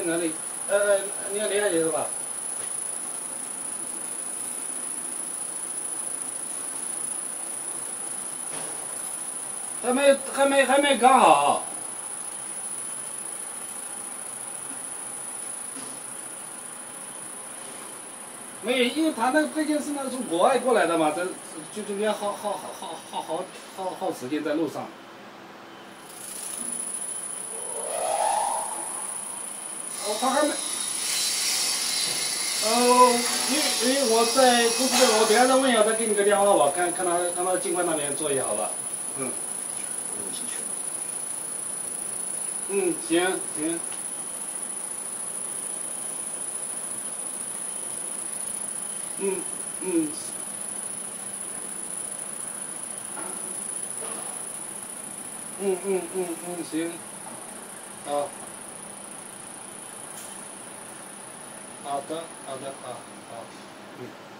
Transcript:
在哪里？你要连下去是吧？还没刚好。没有，因为他那个最近是那从国外过来的嘛，就中间耗时间在路上。哦，他还没。因为我在公司这，我等下再问一下，再给你个电话吧，看他尽快那边做一下，好吧？嗯。 我进去。 嗯，行行。嗯。行。好。好的，好，嗯。